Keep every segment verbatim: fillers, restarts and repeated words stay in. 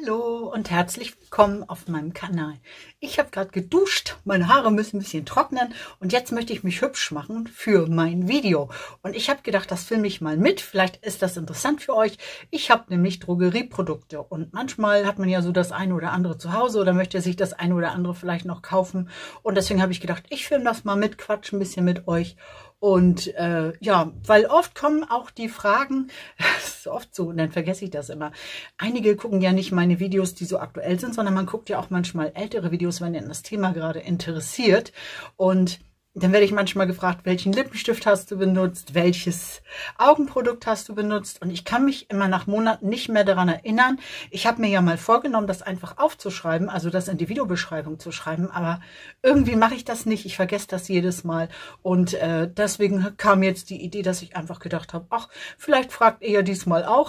Hallo und herzlich willkommen auf meinem Kanal. Ich habe gerade geduscht, meine Haare müssen ein bisschen trocknen und jetzt möchte ich mich hübsch machen für mein Video. Und ich habe gedacht, das filme ich mal mit, vielleicht ist das interessant für euch. Ich habe nämlich Drogerieprodukte und manchmal hat man ja so das eine oder andere zu Hause oder möchte sich das eine oder andere vielleicht noch kaufen. Und deswegen habe ich gedacht, ich filme das mal mit, quatsche ein bisschen mit euch. Und äh, ja, weil oft kommen auch die Fragen, das ist oft so und dann vergesse ich das immer. Einige gucken ja nicht meine Videos, die so aktuell sind, sondern man guckt ja auch manchmal ältere Videos, wenn ihnen das Thema gerade interessiert. Und dann werde ich manchmal gefragt, welchen Lippenstift hast du benutzt, welches Augenprodukt hast du benutzt. Und ich kann mich immer nach Monaten nicht mehr daran erinnern. Ich habe mir ja mal vorgenommen, das einfach aufzuschreiben, also das in die Videobeschreibung zu schreiben. Aber irgendwie mache ich das nicht. Ich vergesse das jedes Mal. Und äh, deswegen kam jetzt die Idee, dass ich einfach gedacht habe, ach, vielleicht fragt ihr ja diesmal auch.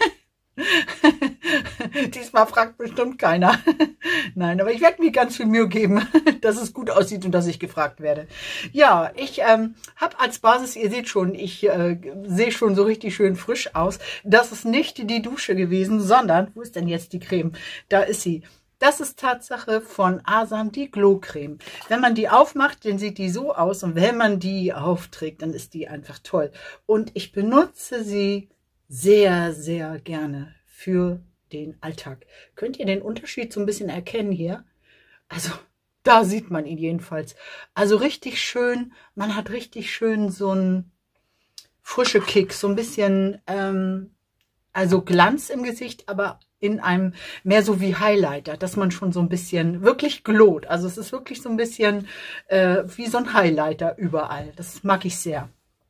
Diesmal fragt bestimmt keiner. Nein, aber ich werde mir ganz viel Mühe geben, dass es gut aussieht und dass ich gefragt werde. Ja, ich ähm, habe als Basis, ihr seht schon, ich äh, sehe schon so richtig schön frisch aus. Das ist nicht die Dusche gewesen, sondern, wo ist denn jetzt die Creme? Da ist sie. Das ist Tatsache von Asam, die Glow Creme. Wenn man die aufmacht, dann sieht die so aus und wenn man die aufträgt, dann ist die einfach toll. Und ich benutze sie sehr, sehr gerne für den Alltag. Könnt ihr den Unterschied so ein bisschen erkennen hier? Also da sieht man ihn jedenfalls. Also richtig schön, man hat richtig schön so einen frische Kick, so ein bisschen, ähm, also Glanz im Gesicht, aber in einem mehr so wie Highlighter, dass man schon so ein bisschen wirklich glowt. Also es ist wirklich so ein bisschen äh, wie so ein Highlighter überall. Das mag ich sehr.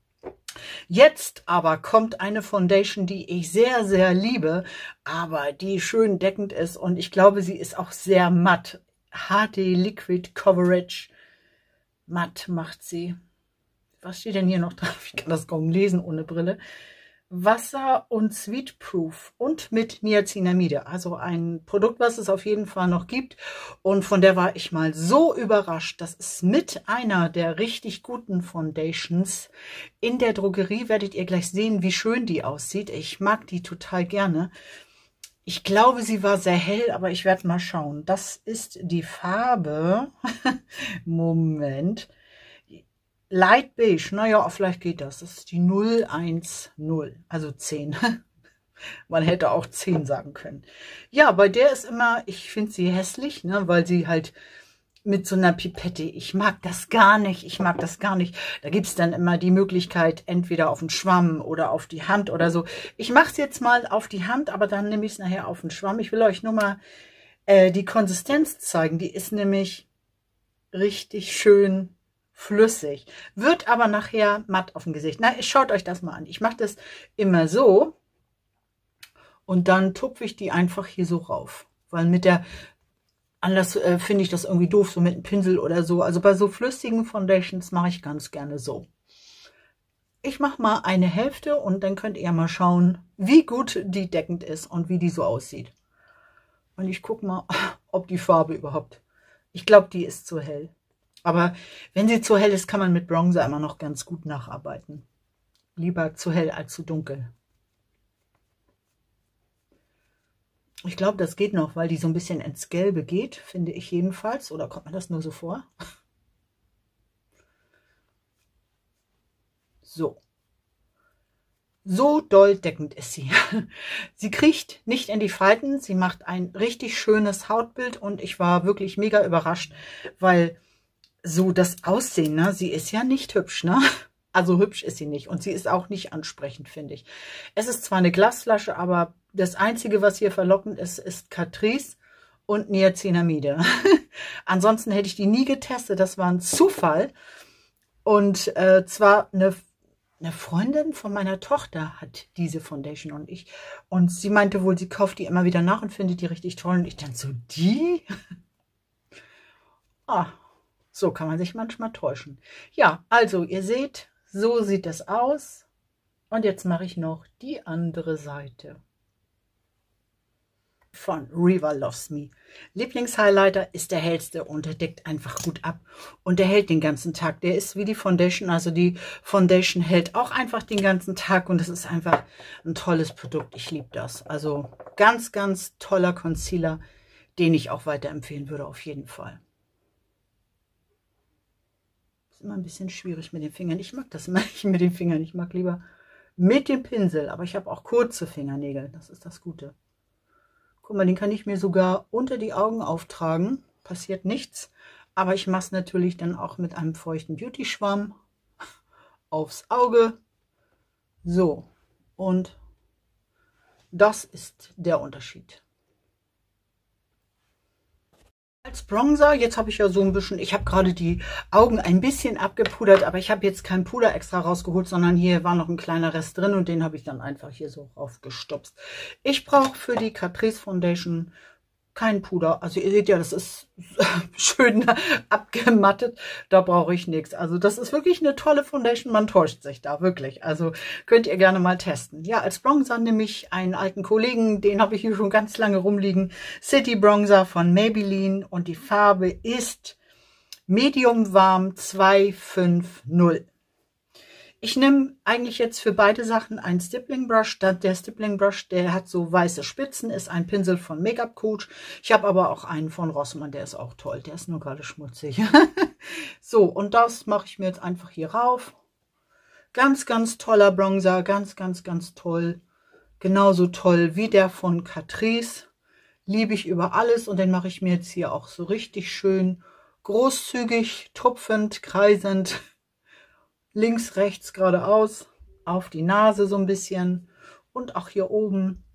Jetzt aber kommt eine Foundation, die ich sehr, sehr liebe, aber die schön deckend ist und ich glaube, sie ist auch sehr matt. H D Liquid Coverage matt macht sie. Was steht denn hier noch drauf? Ich kann das kaum lesen ohne Brille. Wasser- und Sweetproof und mit Niacinamide. Also ein Produkt, was es auf jeden Fall noch gibt. Und von der war ich mal so überrascht. Das ist mit einer der richtig guten Foundations. In der Drogerie werdet ihr gleich sehen, wie schön die aussieht. Ich mag die total gerne. Ich glaube, sie war sehr hell, aber ich werde mal schauen. Das ist die Farbe. Moment. Light Beige, naja, vielleicht geht das. Das ist die null eins null, also zehn. Man hätte auch zehn sagen können. Ja, bei der ist immer, ich finde sie hässlich, ne, weil sie halt mit so einer Pipette, ich mag das gar nicht, ich mag das gar nicht. Da gibt es dann immer die Möglichkeit, entweder auf den Schwamm oder auf die Hand oder so. Ich mache es jetzt mal auf die Hand, aber dann nehme ich es nachher auf den Schwamm. Ich will euch nur mal äh, die Konsistenz zeigen. Die ist nämlich richtig schön flüssig, wird aber nachher matt auf dem Gesicht. Na, schaut euch das mal an. Ich mache das immer so und dann tupfe ich die einfach hier so rauf, weil mit der, anders äh, finde ich das irgendwie doof, so mit einem Pinsel oder so. Also bei so flüssigen Foundations mache ich ganz gerne so. Ich mache mal eine Hälfte und dann könnt ihr mal schauen, wie gut die deckend ist und wie die so aussieht. Und ich gucke mal, ob die Farbe überhaupt, ich glaube, die ist zu hell. Aber wenn sie zu hell ist, kann man mit Bronzer immer noch ganz gut nacharbeiten. Lieber zu hell als zu dunkel. Ich glaube, das geht noch, weil die so ein bisschen ins Gelbe geht, finde ich jedenfalls. Oder kommt mir das nur so vor? So. So doll deckend ist sie. Sie kriecht nicht in die Falten. Sie macht ein richtig schönes Hautbild und ich war wirklich mega überrascht, weil so das Aussehen, ne? Sie ist ja nicht hübsch, ne? Also hübsch ist sie nicht und sie ist auch nicht ansprechend, finde ich. Es ist zwar eine Glasflasche, aber das Einzige, was hier verlockend ist, ist Catrice und Niacinamide. Ansonsten hätte ich die nie getestet, das war ein Zufall. Und äh, zwar eine, eine Freundin von meiner Tochter hat diese Foundation und ich. Und sie meinte wohl, sie kauft die immer wieder nach und findet die richtig toll. Und ich dann so, die? Ah. So kann man sich manchmal täuschen. Ja, also ihr seht, so sieht es aus. Und jetzt mache ich noch die andere Seite. von Riva Loves Me. Lieblingshighlighter, ist der hellste und der deckt einfach gut ab. Und der hält den ganzen Tag. Der ist wie die Foundation, also die Foundation hält auch einfach den ganzen Tag. Und das ist einfach ein tolles Produkt. Ich liebe das. Also ganz, ganz toller Concealer, den ich auch weiterempfehlen würde, auf jeden Fall. Ist immer ein bisschen schwierig mit den Fingern. Ich mag das immer nicht mit den Fingern. Ich mag lieber mit dem Pinsel. Aber ich habe auch kurze Fingernägel. Das ist das Gute. Guck mal, den kann ich mir sogar unter die Augen auftragen. Passiert nichts. Aber ich mache es natürlich dann auch mit einem feuchten Beauty-Schwamm aufs Auge. So. Und das ist der Unterschied. Als Bronzer, jetzt habe ich ja so ein bisschen, ich habe gerade die Augen ein bisschen abgepudert, aber ich habe jetzt kein Puder extra rausgeholt, sondern hier war noch ein kleiner Rest drin und den habe ich dann einfach hier so raufgestopft. Ich brauche für die Catrice Foundation kein Puder. Also ihr seht ja, das ist schön abgemattet. Da brauche ich nichts. Also das ist wirklich eine tolle Foundation. Man täuscht sich da wirklich. Also könnt ihr gerne mal testen. Ja, als Bronzer nehme ich einen alten Kollegen. Den habe ich hier schon ganz lange rumliegen. City Bronzer von Maybelline. Und die Farbe ist Medium Warm zwei fünf null. Ich nehme eigentlich jetzt für beide Sachen einen Stippling Brush. Der Stippling Brush, der hat so weiße Spitzen, ist ein Pinsel von Make-up Coach. Ich habe aber auch einen von Rossmann, der ist auch toll. Der ist nur gerade schmutzig. So, und das mache ich mir jetzt einfach hier rauf. Ganz, ganz toller Bronzer. Ganz, ganz, ganz toll. Genauso toll wie der von Catrice. Liebe ich über alles. Und den mache ich mir jetzt hier auch so richtig schön großzügig, tupfend, kreisend. Links, rechts, geradeaus, auf die Nase so ein bisschen und auch hier oben,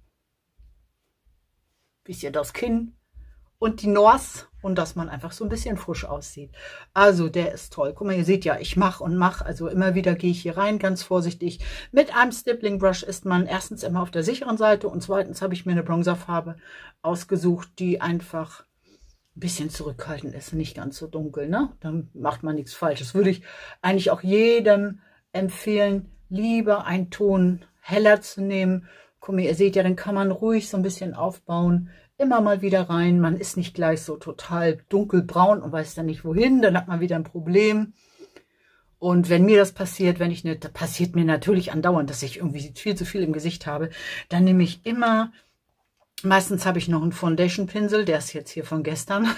bisschen das Kinn und die Nase und dass man einfach so ein bisschen frisch aussieht. Also der ist toll. Guck mal, ihr seht ja, ich mache und mache, also immer wieder gehe ich hier rein, ganz vorsichtig. Mit einem Stippling Brush ist man erstens immer auf der sicheren Seite und zweitens habe ich mir eine Bronzerfarbe ausgesucht, die einfach ein bisschen zurückhaltend ist, nicht ganz so dunkel, ne? Dann macht man nichts falsch. Das würde ich eigentlich auch jedem empfehlen, lieber einen Ton heller zu nehmen. Guck mal, ihr seht ja, dann kann man ruhig so ein bisschen aufbauen, immer mal wieder rein. Man ist nicht gleich so total dunkelbraun und weiß dann nicht wohin, dann hat man wieder ein Problem. Und wenn mir das passiert, wenn ich eine, das passiert mir natürlich andauernd, dass ich irgendwie viel zu viel im Gesicht habe, dann nehme ich immer... Meistens habe ich noch einen Foundation-Pinsel, der ist jetzt hier von gestern.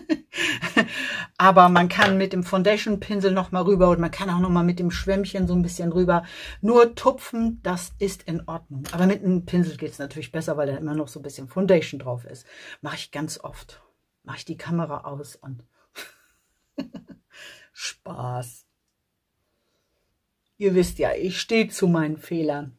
Aber man kann mit dem Foundation-Pinsel noch mal rüber und man kann auch noch mal mit dem Schwämmchen so ein bisschen rüber. Nur tupfen, das ist in Ordnung. Aber mit einem Pinsel geht es natürlich besser, weil da immer noch so ein bisschen Foundation drauf ist. Mache ich ganz oft. Mache ich die Kamera aus und Spaß. Ihr wisst ja, ich stehe zu meinen Fehlern.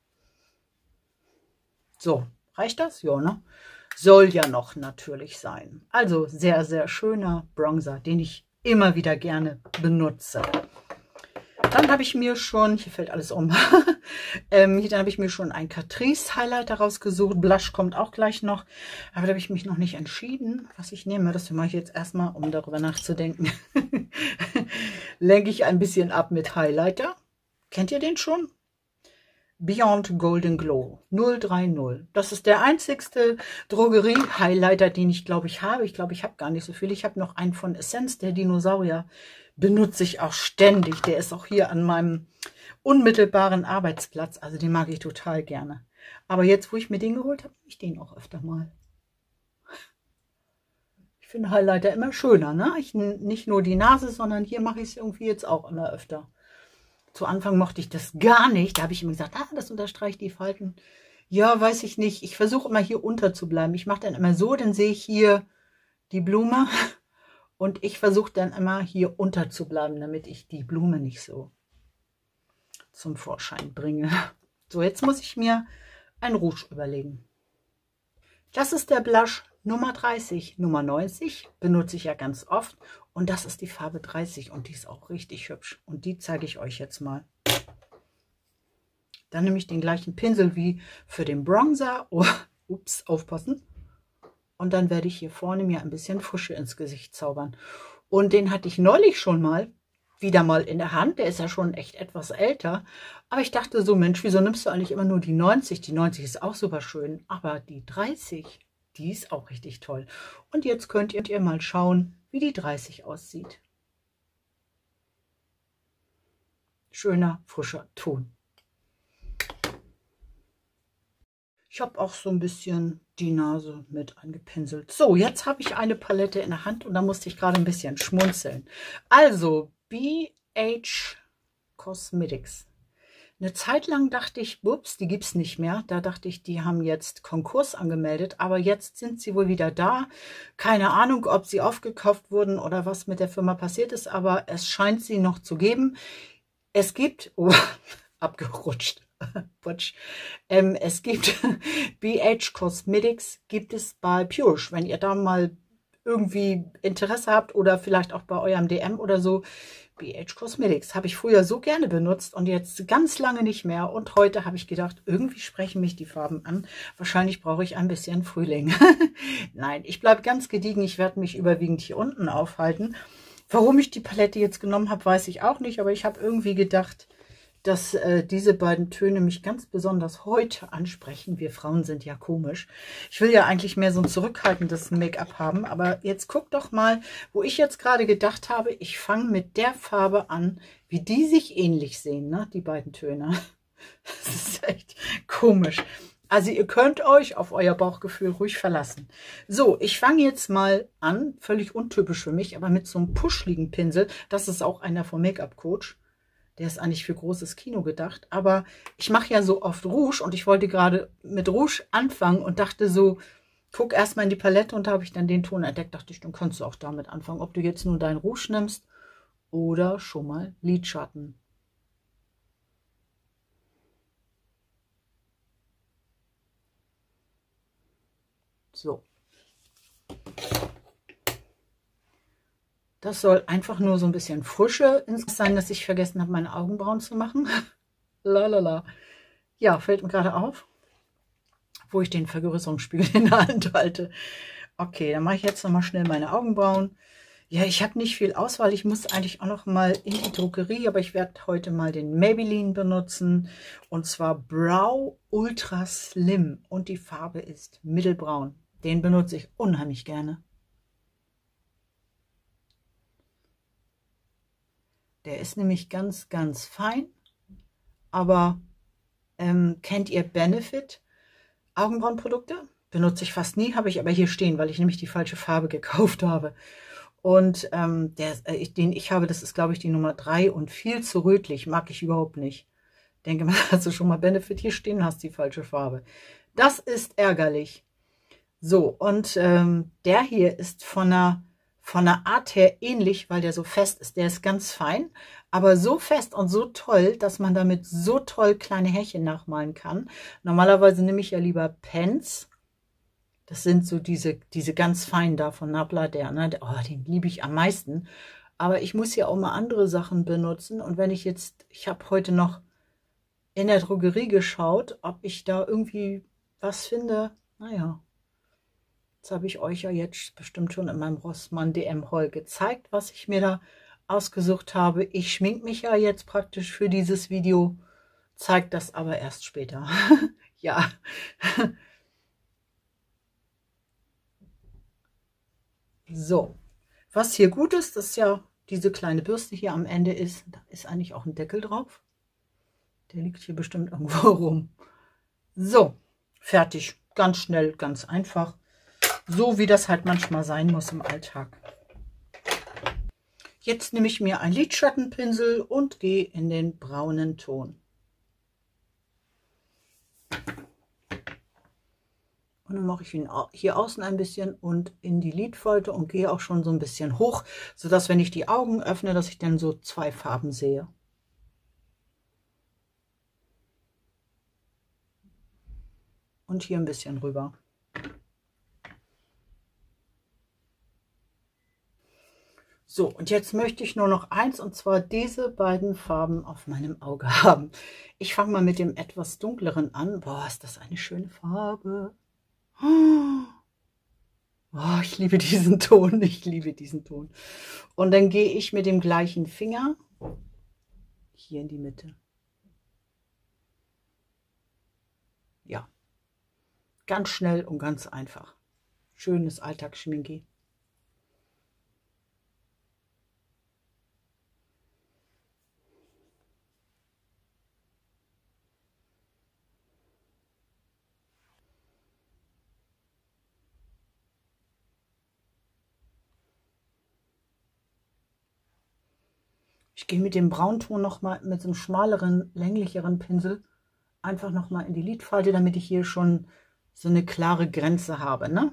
So. Reicht das? Ja, ne? Soll ja noch natürlich sein. Also sehr, sehr schöner Bronzer, den ich immer wieder gerne benutze. Dann habe ich mir schon, hier fällt alles um, ähm, hier, dann habe ich mir schon ein Catrice Highlighter rausgesucht. Blush kommt auch gleich noch, aber da habe ich mich noch nicht entschieden, was ich nehme. Das mache ich jetzt erstmal, um darüber nachzudenken. Lenke ich ein bisschen ab mit Highlighter. Kennt ihr den schon? Beyond Golden Glow null drei null. Das ist der einzigste Drogerie-Highlighter, den ich glaube ich habe. Ich glaube, ich habe gar nicht so viel. Ich habe noch einen von Essence, der Dinosaurier. Benutze ich auch ständig. Der ist auch hier an meinem unmittelbaren Arbeitsplatz. Also den mag ich total gerne. Aber jetzt, wo ich mir den geholt habe, nehme ich den auch öfter mal. Ich finde Highlighter immer schöner, ne? Ich, nicht nur die Nase, sondern hier mache ich es irgendwie jetzt auch immer öfter. Zu Anfang mochte ich das gar nicht. Da habe ich immer gesagt, ah, das unterstreicht die Falten. Ja, weiß ich nicht. Ich versuche immer hier unter zu bleiben. Ich mache dann immer so, dann sehe ich hier die Blume. Und ich versuche dann immer hier unter zu bleiben, damit ich die Blume nicht so zum Vorschein bringe. So, jetzt muss ich mir ein Rouge überlegen. Das ist der Blush Nummer dreißig. Nummer neunzig benutze ich ja ganz oft. Und das ist die Farbe dreißig und die ist auch richtig hübsch. Und die zeige ich euch jetzt mal. Dann nehme ich den gleichen Pinsel wie für den Bronzer. Oh, ups, aufpassen. Und dann werde ich hier vorne mir ein bisschen Frische ins Gesicht zaubern. Und den hatte ich neulich schon mal, wieder mal in der Hand. Der ist ja schon echt etwas älter. Aber ich dachte so, Mensch, wieso nimmst du eigentlich immer nur die neunzig? Die neunzig ist auch super schön. Aber die dreißig, Die ist auch richtig toll. Und jetzt könnt ihr mal schauen, wie die dreißig aussieht. Schöner, frischer Ton. Ich habe auch so ein bisschen die Nase mit angepinselt. So, jetzt habe ich eine Palette in der Hand und da musste ich gerade ein bisschen schmunzeln. Also, B H Cosmetics. Eine Zeit lang dachte ich, ups, die gibt es nicht mehr. Da dachte ich, die haben jetzt Konkurs angemeldet. Aber jetzt sind sie wohl wieder da. Keine Ahnung, ob sie aufgekauft wurden oder was mit der Firma passiert ist. Aber es scheint sie noch zu geben. Es gibt, oh, abgerutscht. ähm, es gibt B H Cosmetics, gibt es bei Purish. Wenn ihr da mal irgendwie Interesse habt oder vielleicht auch bei eurem D M oder so, B H Cosmetics habe ich früher so gerne benutzt und jetzt ganz lange nicht mehr. Und heute habe ich gedacht, irgendwie sprechen mich die Farben an. Wahrscheinlich brauche ich ein bisschen Frühling. Nein, ich bleibe ganz gediegen. Ich werde mich überwiegend hier unten aufhalten. Warum ich die Palette jetzt genommen habe, weiß ich auch nicht. Aber ich habe irgendwie gedacht, dass äh, diese beiden Töne mich ganz besonders heute ansprechen. Wir Frauen sind ja komisch. Ich will ja eigentlich mehr so ein zurückhaltendes Make-up haben, aber jetzt guck doch mal, wo ich jetzt gerade gedacht habe, ich fange mit der Farbe an, wie die sich ähnlich sehen, ne? Die beiden Töne. Das ist echt komisch. Also ihr könnt euch auf euer Bauchgefühl ruhig verlassen. So, ich fange jetzt mal an, völlig untypisch für mich, aber mit so einem puschligen Pinsel. Das ist auch einer vom Make-up-Coach. Der ist eigentlich für großes Kino gedacht. Aber ich mache ja so oft Rouge und ich wollte gerade mit Rouge anfangen und dachte so, guck erstmal in die Palette und da habe ich dann den Ton entdeckt. Dachte ich, dann kannst du auch damit anfangen. Ob du jetzt nur dein Rouge nimmst oder schon mal Lidschatten. So. Das soll einfach nur so ein bisschen Frische sein, dass ich vergessen habe, meine Augenbrauen zu machen. Lalala. Ja, fällt mir gerade auf, wo ich den Vergrößerungsspiegel in der Hand halte. Okay, dann mache ich jetzt noch mal schnell meine Augenbrauen. Ja, ich habe nicht viel Auswahl. Ich muss eigentlich auch noch mal in die Drogerie, aber ich werde heute mal den Maybelline benutzen. Und zwar Brow Ultra Slim. Und die Farbe ist mittelbraun. Den benutze ich unheimlich gerne. Der ist nämlich ganz, ganz fein. Aber ähm, kennt ihr Benefit Augenbrauenprodukte? Benutze ich fast nie, habe ich aber hier stehen, weil ich nämlich die falsche Farbe gekauft habe. Und ähm, der, äh, den ich habe, das ist glaube ich die Nummer drei und viel zu rötlich, mag ich überhaupt nicht. Denke mal, hast du schon mal Benefit hier stehen, hast die falsche Farbe. Das ist ärgerlich. So, und ähm, der hier ist von der, von der Art her ähnlich, weil der so fest ist. Der ist ganz fein, aber so fest und so toll, dass man damit so toll kleine Härchen nachmalen kann. Normalerweise nehme ich ja lieber Pens. Das sind so diese, diese ganz feinen da von Nabla, der, ne, oh, den liebe ich am meisten. Aber ich muss ja auch mal andere Sachen benutzen. Und wenn ich jetzt, ich habe heute noch in der Drogerie geschaut, ob ich da irgendwie was finde. Naja, jetzt habe ich euch ja jetzt bestimmt schon in meinem Rossmann D M-Haul gezeigt, was ich mir da ausgesucht habe. Ich schmink mich ja jetzt praktisch für dieses Video, zeige das aber erst später. Ja. So, was hier gut ist, ist ja diese kleine Bürste hier am Ende ist. Da ist eigentlich auch ein Deckel drauf. Der liegt hier bestimmt irgendwo rum. So, fertig. Ganz schnell, ganz einfach. So wie das halt manchmal sein muss im Alltag. Jetzt nehme ich mir einen Lidschattenpinsel und gehe in den braunen Ton. Und dann mache ich ihn hier außen ein bisschen und in die Lidfalte und gehe auch schon so ein bisschen hoch, sodass, wenn ich die Augen öffne, dass ich dann so zwei Farben sehe. Und hier ein bisschen rüber. So, und jetzt möchte ich nur noch eins, und zwar diese beiden Farben auf meinem Auge haben. Ich fange mal mit dem etwas dunkleren an. Boah, ist das eine schöne Farbe. Oh, ich liebe diesen Ton, ich liebe diesen Ton. Und dann gehe ich mit dem gleichen Finger hier in die Mitte. Ja, ganz schnell und ganz einfach. Schönes Alltagsschminki. Ich gehe mit dem Braunton noch mal mit so einem schmaleren, länglicheren Pinsel einfach noch mal in die Lidfalte, damit ich hier schon so eine klare Grenze habe, ne?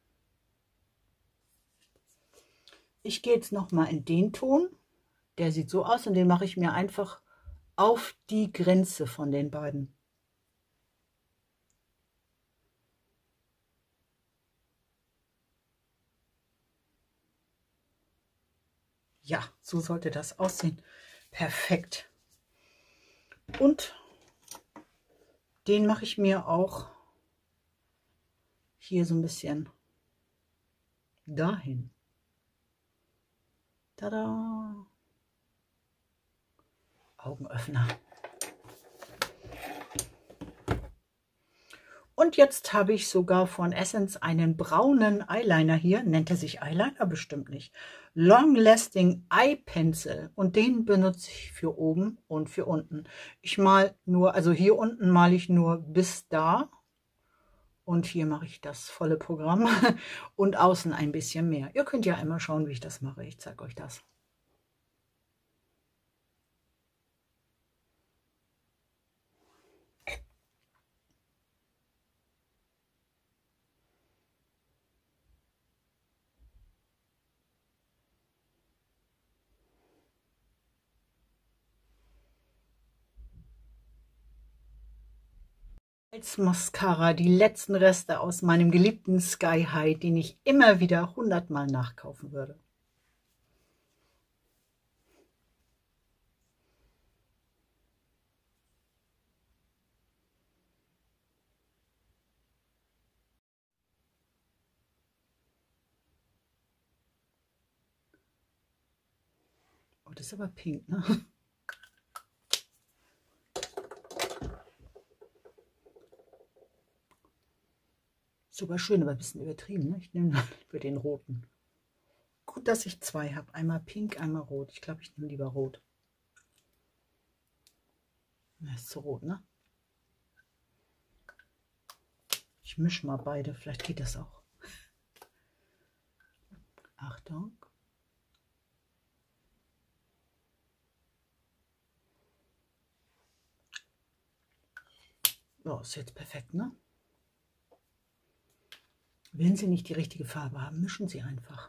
Ich gehe jetzt noch mal in den Ton. Der sieht so aus und den mache ich mir einfach auf die Grenze von den beiden. Ja, so sollte das aussehen. Perfekt. Und den mache ich mir auch hier so ein bisschen dahin. Tada! Augenöffner. Und jetzt habe ich sogar von Essence einen braunen Eyeliner hier. Nennt er sich Eyeliner? Bestimmt nicht. Long Lasting Eye Pencil. Und den benutze ich für oben und für unten. Ich mal nur, also hier unten male ich nur bis da. Und hier mache ich das volle Programm. Und außen ein bisschen mehr. Ihr könnt ja einmal schauen, wie ich das mache. Ich zeige euch das. Als Mascara die letzten Reste aus meinem geliebten Sky High, den ich immer wieder hundertmal nachkaufen würde. Oh, das ist aber pink, ne? Super schön, aber ein bisschen übertrieben, ne? Ich nehme für den roten. Gut, dass ich zwei habe. Einmal pink, einmal rot. Ich glaube, ich nehme lieber rot. Das ist zu rot, ne? Ich mische mal beide. Vielleicht geht das auch. Achtung. So, ist jetzt perfekt, ne? Wenn Sie nicht die richtige Farbe haben, mischen Sie einfach.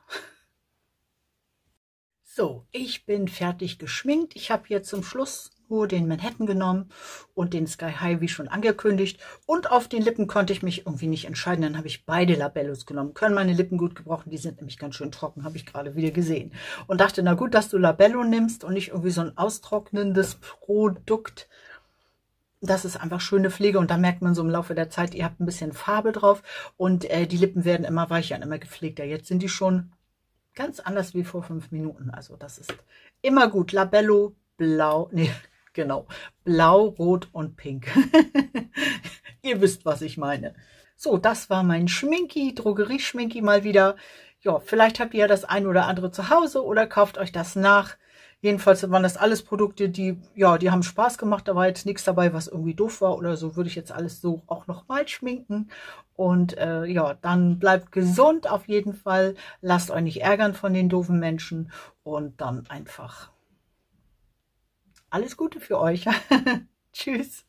So, ich bin fertig geschminkt. Ich habe jetzt zum Schluss nur den Manhattan genommen und den Sky High, wie schon angekündigt. Und auf den Lippen konnte ich mich irgendwie nicht entscheiden. Dann habe ich beide Labellos genommen. Können meine Lippen gut gebrauchen. Die sind nämlich ganz schön trocken, habe ich gerade wieder gesehen. Und dachte, na gut, dass du Labello nimmst und nicht irgendwie so ein austrocknendes Produkt. Das ist einfach schöne Pflege und da merkt man so im Laufe der Zeit, ihr habt ein bisschen Farbe drauf und äh, die Lippen werden immer weicher und immer gepflegter. Jetzt sind die schon ganz anders wie vor fünf Minuten. Also das ist immer gut. Labello, blau, nee, genau, blau, rot und pink. Ihr wisst, was ich meine. So, das war mein Schminki, Drogerieschminki mal wieder. Ja, vielleicht habt ihr ja das ein oder andere zu Hause oder kauft euch das nach. Jedenfalls waren das alles Produkte, die, ja, die haben Spaß gemacht. Da war jetzt nichts dabei, was irgendwie doof war oder so. Würde ich jetzt alles so auch nochmal schminken. Und äh, ja, dann bleibt gesund auf jeden Fall. Lasst euch nicht ärgern von den doofen Menschen. Und dann einfach alles Gute für euch. Tschüss.